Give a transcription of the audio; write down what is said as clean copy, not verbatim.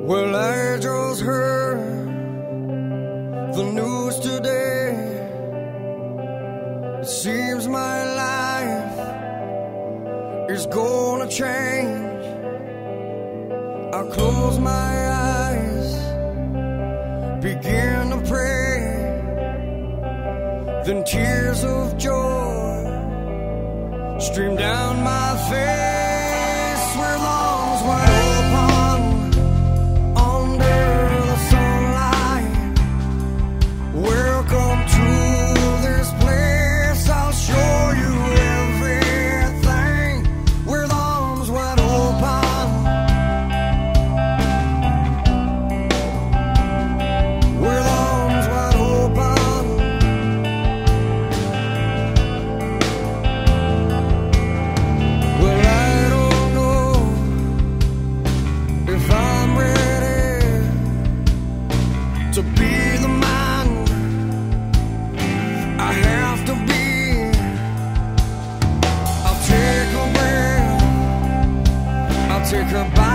Well, I just heard the news today. It seems my life is gonna change. I close my eyes, begin to pray, then tears of joy stream down my face. Where lungs wide open under the sunlight. Welcome to this place, I'll show you everything. With arms wide open, with arms wide open. Well, I don't know if I'm ready to be the man I have to be. I'll take a breath, I'll take a bite.